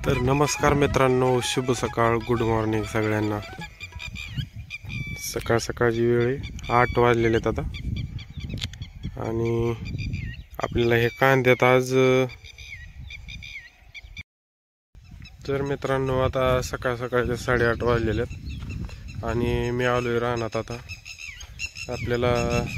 तर नमस्कार मित्रांनो, शुभ सकाळ, गुड मॉर्निंग सगळ्यांना। सकाळ सकाळची वेळ आहे, 8 वाजलेले आहेत आता। आणि आपल्याला हे कांद्यात आज तर मित्रांनो आता सकाळ सकाळचे 8:30 वाजलेले आहेत आणि मी आलोय रानात। आता आपल्याला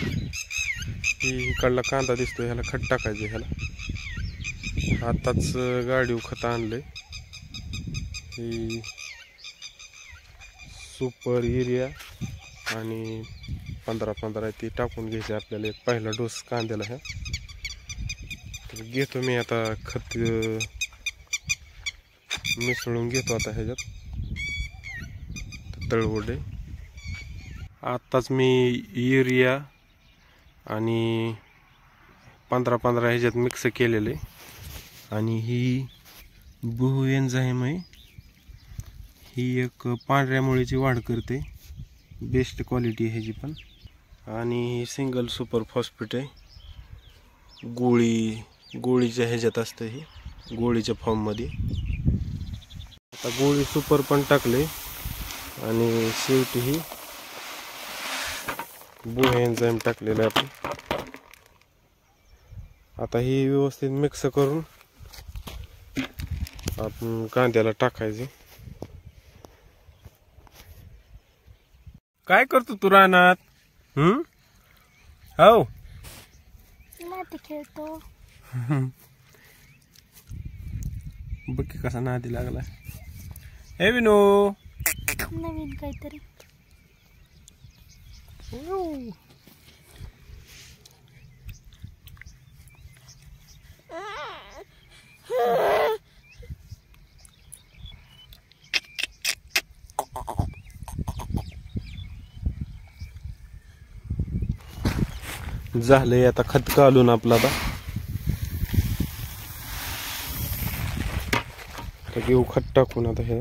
इकडला कांदा दिसतोय, ह्याला खत टाकायचे। ह्याला आताच गाडीवर खत आणलंय, ही सुपर युरिया आणि 15-15 ती टाकून घ्यायची आपल्याला। एक पहिला डोस कांद्याला ह्या तर घेतो मी आता। खत मिसळून घेतो आता ह्याच्यात तळवडे। आत्ताच मी युरिया आणि 15-15 ह्याच्यात मिक्स केलेले आणि ही बहु एन्झाईम आहे। ही एक पांढऱ्या मुळीची वाढ करते, बेस्ट क्वालिटी ह्याची पण। आणि सिंगल सुपर फॉस्फेट आहे, गोळीच्या ह्याच्यात असतं, ही गोळीच्या फॉर्म मध्ये। आता गोळी सुपर पण टाकले आणि शेवटी ही बहु एन्झाईम टाकलेलं आहे आपण। आता ही व्यवस्थित मिक्स करून आपण कांद्याला टाकायचे। काय करतो तू रानात? हो नाती खेळतो। बघ की कसा नादी लागला। हे विनो नवीन काहीतरी। झालंय आता खत घालून आपला। आता घेऊ खत टाकून आता हे।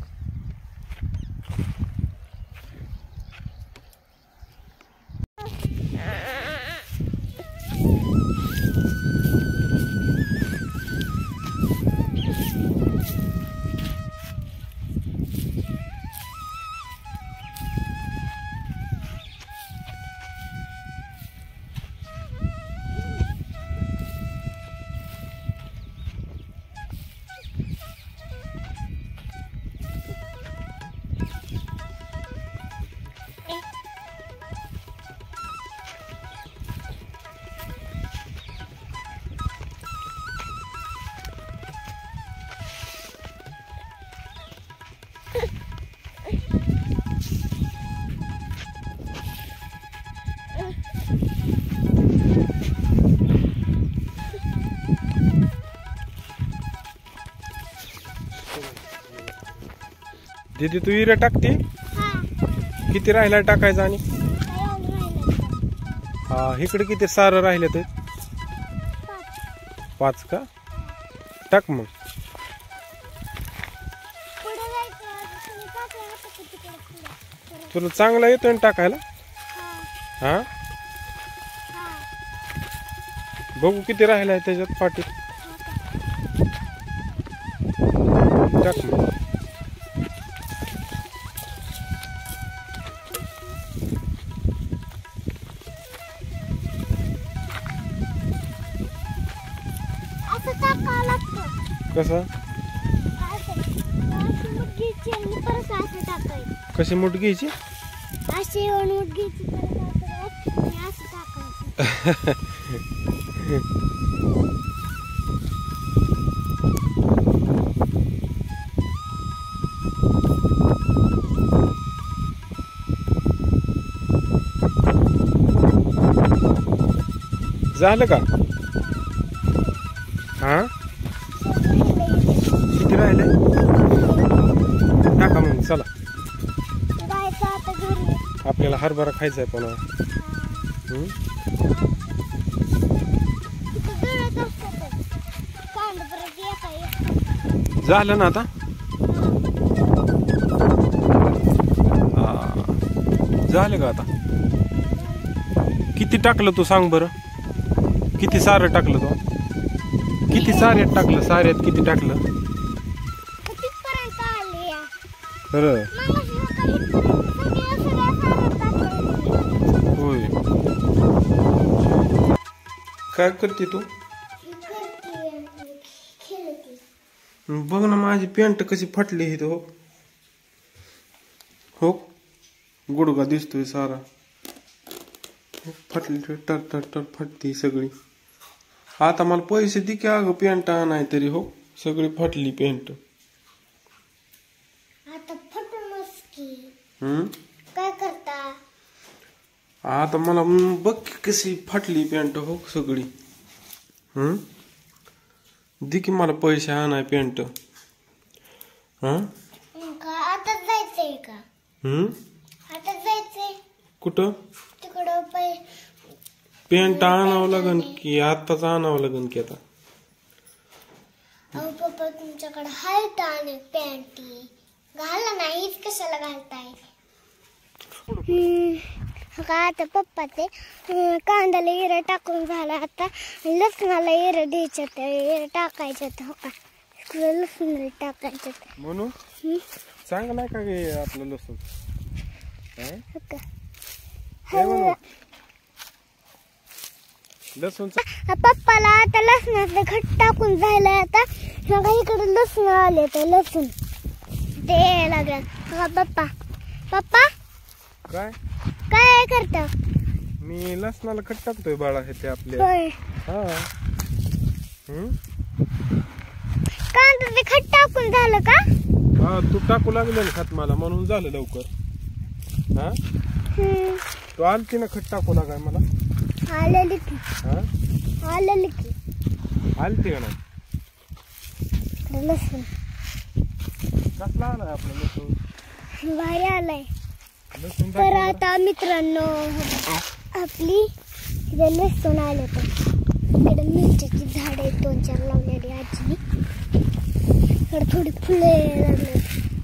दीदी तू युरिया टाकते? किती राहिला टाकायचा? आणि हा इकडे किती सारं राहिले ते? 5 का? टाक मग। तुला चांगला येतोय टाकायला? हा बघू किती राहिलाय त्याच्यात पाटी। टाक मग। कसं? कशी मूठ घ्यायची? झालं का? हा किती राहिले? टाका मग चला, आपल्याला हरभरा खायचा आहे पुन्हा। झालं ना आता? झालं का आता? किती टाकलं तू सांग बरं? किती सारं टाकलं तू? किती साऱ्यात टाकलं? साऱ्यात किती टाकलं? खरं होय. काय करते तू? बघ ना माझी पॅन्ट कशी फाटली ही. हो हो गुडघा दिसतोय सारा. फाटली टर टर टर फाटती सगळी. आता मला पैसे दे की अगं पॅन्ट आणाय तरी. हो सगळी फाटली पॅन्ट. काय करता आता मला बघ कशी फाटली पॅन्ट. हो सगळी. दे की मला पैसे आणाय पॅन्ट. आता जायचंय का? आता जायचंय कुठं? तिकडं पॅन्ट आणावं लागन की आताच आणावं लागन की आता? अहो पप्पा तुमच्याकडे हाय आणि पॅन्टी घाला नाहीच कशाला घालताय? आता पप्पा ते कांद्याला इरा टाकून झाला. आता लसणाला इरा द्यायच्यात इरा टाकायच्यात. हो का लसूण टाकायच्यात म्हणून चांगलं नाही का गे आपलं लसूण? लसूण पप्पाला आता लसणाचं खट टाकून झालंय. आता इकडे लसूण आले तर लसूण ते लागलं. पप्पा पप्पा काय काय करता? मी लसणाला खट टाकतोय बाळा. हे ते आपले हा कांद्याचं खट टाकून झालं का? हा तू टाकू लागले ना खत मला म्हणून झालं लवकर. हा तू आलती ना खट टाकू लागाय मला? आलेली की. आलेली की आलती का नाही? लसूण कसला आलाय आपलं लसूण? भारी आलाय. लसूण तर आता मित्रांनो आपली इथे लसूण आले. तर इकडे मिरच्याची झाड आहेत 2-4 लावलेली आजीने. इकडे थोडी फुले लागले.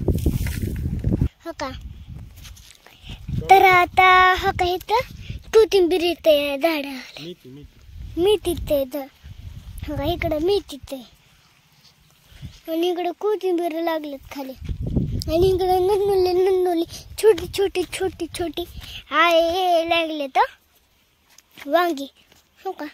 हो का तर आता हो का इथं कोथिंबीर येते झाडाला. मेथी ते हो का इकडं मेथी ते आणि इकडे कोथिंबीर लागलेत खाली. आणि इकडे नन्नुली छोटी छोटी छोटी छोटी आहे लागले तर वांगी. हो का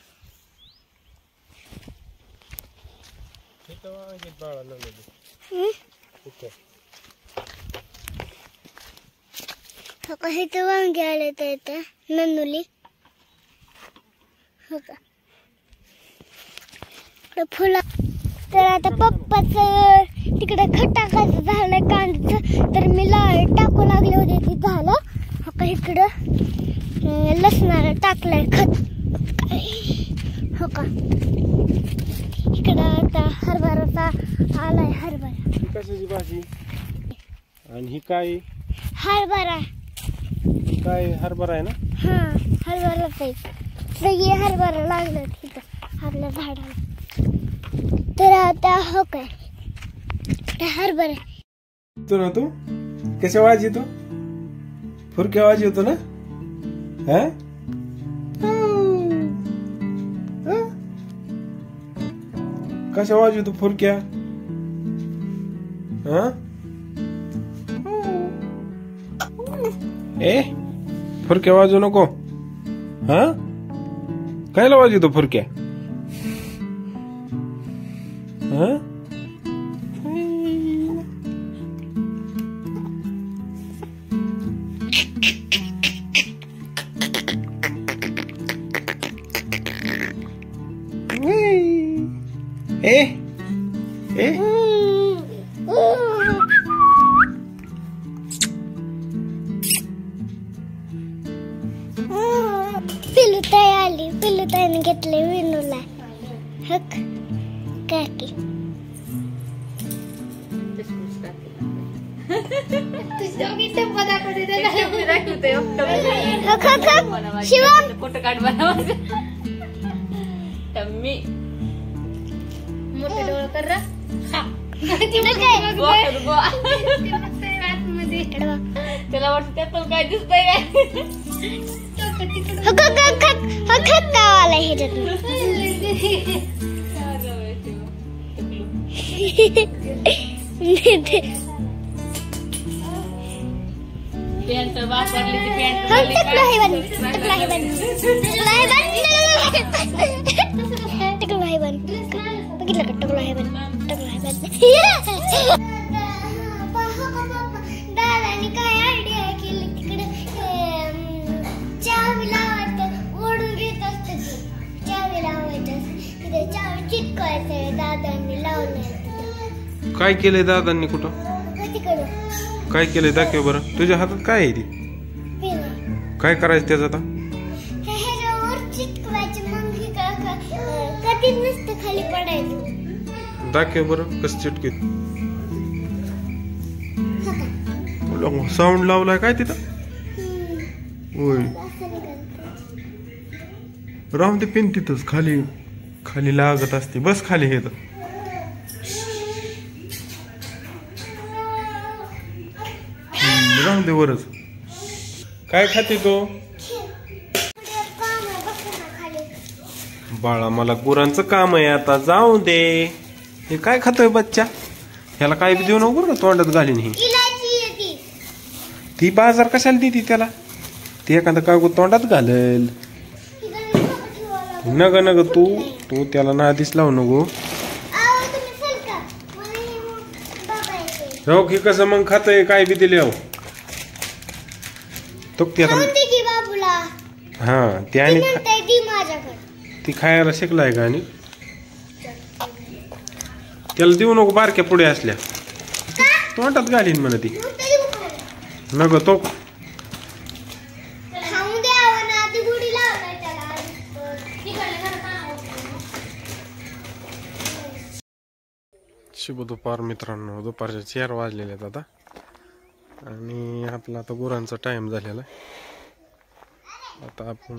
हो का हे तर वांगी आले तर इथं नन्नुली. हो का फुला. तर आता पप्पाच तिकडे खत टाकायचं झालं कांद्याचं. तर मी टाकू लागले होते ते झालं. हो का इकडं लसणाला टाकलंय खत. हो का इकडं आता हरभराचा आलाय. हरभरा कशाची भाजी? आणि ही काय? हरभरा. काय हरभरा आहे ना? हा हरभराच आहे. सगळे हरभरा लागलं तिथं आपल्या झाडाला. तर आता हो काय हरभरा. तो तू कशा वाज येतो? फुरक्या वाज येतो ना? कशा वाज येतो फुरक्या? ए फुरक्या वाजू नको. कायला वाज येतो फुरक्या? ए ए पिलुताई आली. पिलुताईने घेतले विनूला. हक काकी शिवम फोटो काढ बनवायचं. टम्मी मोठे डोळे कर रे. त्याला वाटतं त्यात काय दिसतंय पॅन्ट वापरली ती पॅन्ट हम टकलो है बन टकलो है बन टकलो है बन बघितलं का टकलो है बन दादानी काय आयडिया केली तिकडे चावी लावायचं ओढून घेत असते चावी लावायचं तिथे चावी चिटकायचं दादांनी लावलं काय केलंय दादांनी कुठं तिकडं काय केलंय दाखव बरं तुझ्या हातात काय आहे ती पिन काय करायचं त्याचं आता ह्याच्यावर चिटकवायचं मग हे कधीच नसतं खाली पडायचं दाखव बरं कसं चिटकीत साऊंड लावलाय काय तिथं होय राहून ते पिन तिथंच खाली खाली लागत असते बस खाली हे तर राहून दे वरच काय खाते तो बाळा मला गुरांचं काम आहे आता जाऊ दे हे काय खातोय बच्चा ह्याला काय बी देऊ नको बरं का तोंडात घालीन ही ती बाजार कशाला देते त्याला ती एखादं कागद तोंडात घालेल नग नग तू तू त्याला नादीच लावू नको हो की कसं मग खातय काय बी दिले हो तो ती आता हा ते आणि ती खायला शिकलाय का आणि त्याला देऊ नको बारक्या पुढे असल्या तोंडात घालीन म्हणा ती नग तो शुभ दुपार मित्रांनो दुपारच्या 4 वाजलेले आहेत आता आणि आपला आता गुरांचा टाइम झालेला आहे आता आपण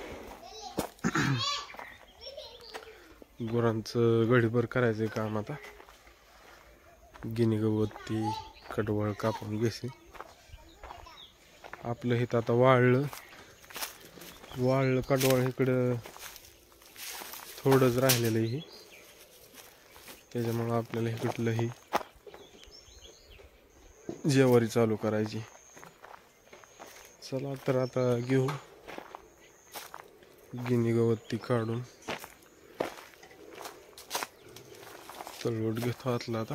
गुरांचं गडीभर करायचं काम आता गिनी गवती कडवळ कापून घेसे आपलं हे आता वाळलं कडवळ इकडं थोडंच राहिलेलं आहे त्याच्यामुळे आपल्याला इकडलंही जेवारी चालू करायची चला तर आता घेऊ गिनी गवती काढून चळवट घेतो आतला आता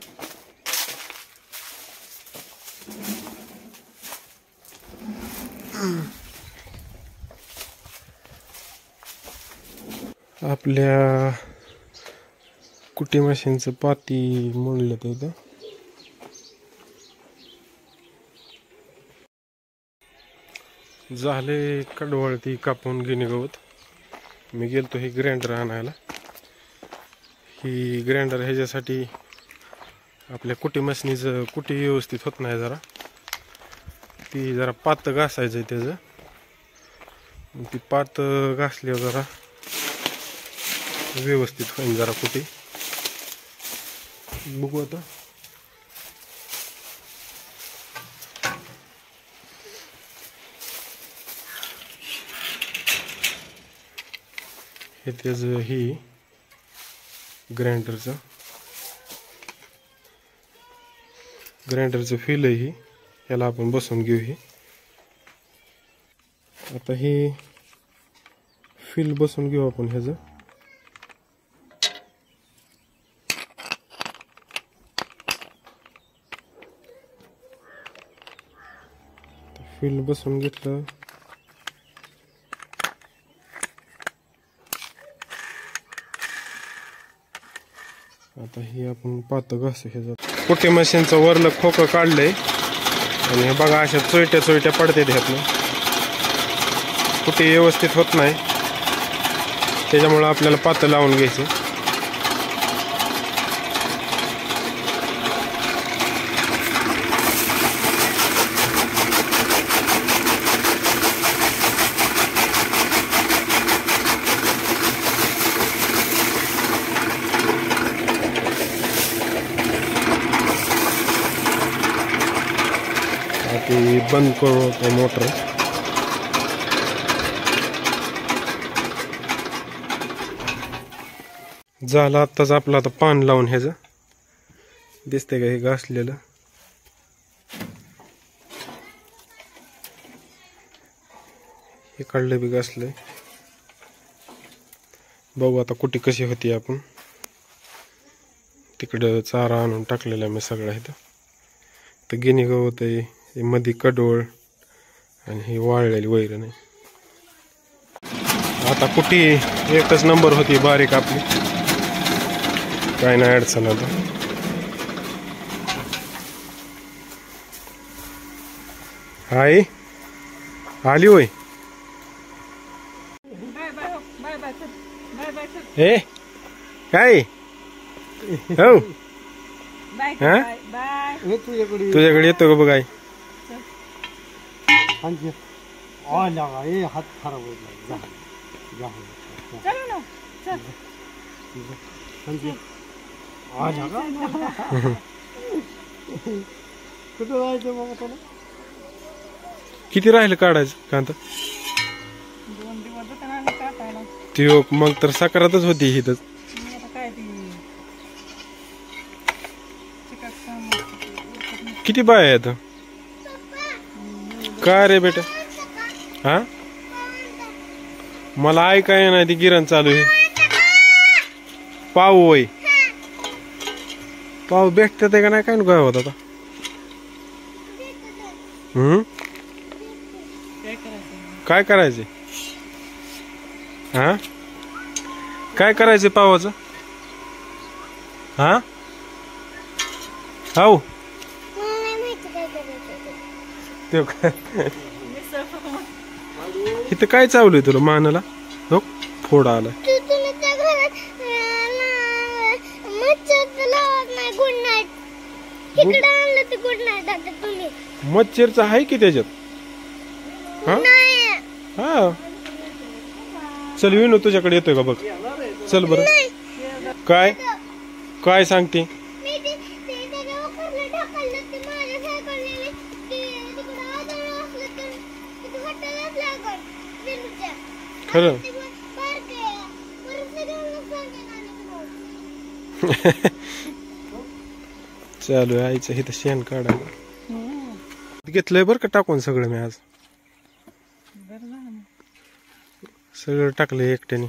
आपल्या कुटी मशीनचं पाती मोडलं तर इथं झाले कडवळती कापून गिनी गवत मी गेलतो ही ग्राइंडर आणायला ही ग्राइंडर ह्याच्यासाठी आपल्या कुटी मशीनीचं कुटी व्यवस्थित होत नाही जरा ती जरा पात घासायचं आहे त्याचं ती पात घासल्यावर जरा व्यवस्थित होईल जरा कुटी बघू आता हे त्याचं ही ग्राइंडरचं फील आहे ही याला आपण बसवून घेऊ ही आता हे फील बसवून घेऊ आपण ह्याचं फील बसवून घेतलं आता हे आपण पात घासू ह्याच्यात कुठे मशीनचं वरलं खोकं काढलंय आणि हे बघा अशा चोयट्या पडते ह्यातनं कुठे व्यवस्थित होत नाही त्याच्यामुळे आपल्याला पात लावून घ्यायचं ते बंद करू मोटर झालं आत्ताच आपलं आता पान लावून ह्याचं दिसतंय का हे घासलेलं हे काढलं बी घासलंय. बघू आता कुठे कशी होती. आपण तिकडं चारा आणून टाकलेला मी सगळा इथं. तर गिनी गवत आहे, मध्ये कडोळ आणि ही वाळलेली वैरण आहे. आता कुठे एकच नंबर होती बारीक आपली, काय नाही अडचण. आता हाय आली होय. हे काय हो हा तुझ्याकडे येतो का बघाय. हात खराब होईल. कुठं जायचं मग तुला? किती राहिलं काढायचं कांदा? 2 दिवस टाकायला. ती मग तर साकारातच होती ही. तर काय ती किती बाय आहेत काय रे बेटा? हा मला ऐकाय नाही. ती गिरण चालू आहे. पाव वय पाव भेटतात का नाही काय काय होत आता. काय करायचे? हा काय करायचे पावाचं? हा हो ते इथं काय चावलंय तुला मानाला? हो फोड आला. मच्छरचं आहे की त्याच्यात? हा हा चल विनू तुझ्याकडे येतोय का बघ. चल बरं. काय काय सांगते? खरं चालू आहे आईचं इथं शेण काढायला. घेतलंय बरं का टाकून सगळं मी आज. सगळं टाकलंय एकट्याने.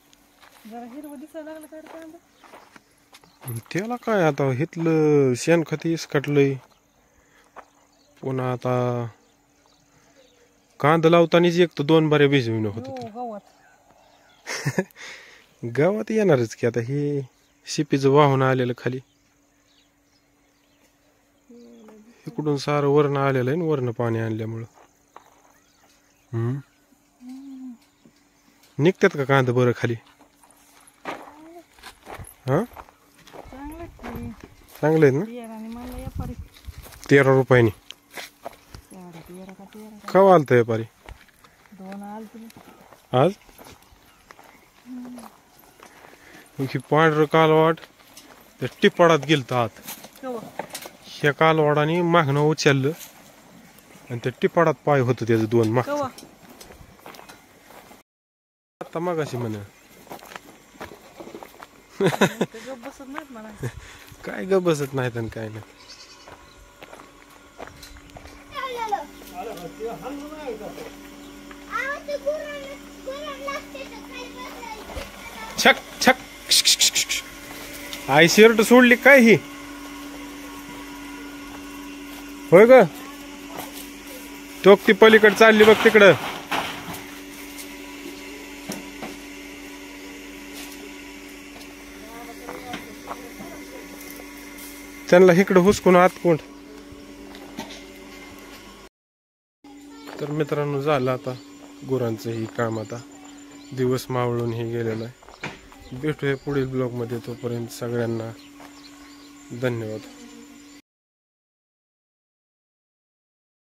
त्याला काय आता हिथलं शेणखत इसकटलंय. पुन्हा आता कांदा लावतानाच एक तर 2 बाऱ्या भिजविणं होत. गावात येणारच की आता. हे शिपीचं वाहून आलेलं खाली. इकडून सारं वरण आलेलं आहे. वरण पाणी आणल्यामुळं निघतात का कांदा बरं खाली? हा चांगले आहेत ना? 13 रुपयानी कवा आलत व्यापारी? आज ही पांढरं कालवाड त्या टिपाडात गेलत आत. ह्या कालवाडाने मागणं उचललं आणि त्या टिपाडात पाय होत त्याचं 2 माग. आता मागाशी म्हण काय ग बसत नाहीत आणि काय नाही. छक छक आई शर्ट सोडली काय ही? होय ग टोक ती पलीकडे चालली बघ तिकडं. त्यांना इकडं हुसकून आत कोण. तर मित्रांनो झालं आता गुरांचं ही काम. आता दिवस मावळून हे गेलेलं आहे. भेटूया पुढील ब्लॉग मध्ये. तोपर्यंत सगळ्यांना धन्यवाद.